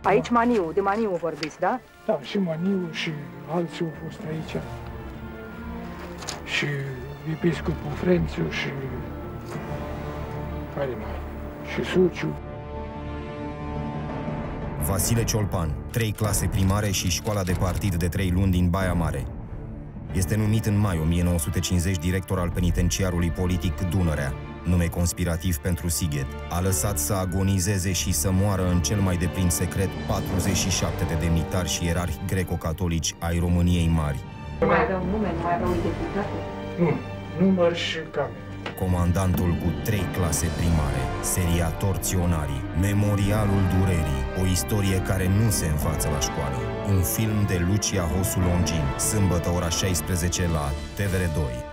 Aici Maniu, de Maniu vorbiți, da? Da, și Maniu și alții au fost aici. Și episcopul Frențiu și care mai? Și Suciu. Vasile Ciolpan, 3 clase primare și școala de partid de 3 luni din Baia Mare. Este numit în mai 1950 director al penitenciarului politic Dunărea, nume conspirativ pentru Sighet. A lăsat să agonizeze și să moară în cel mai deprins secret 47 de demnitari și ierarhi greco-catolici ai României Mari. Nu mai aveau nume, nu mai aveau identitate? Nu, număr și camere. Comandantul cu 3 clase primare, seria Torționarii, Memorialul Durerii, o istorie care nu se învață la școală. Un film de Lucia Hosu Longin, sâmbătă ora 16 la TVR2.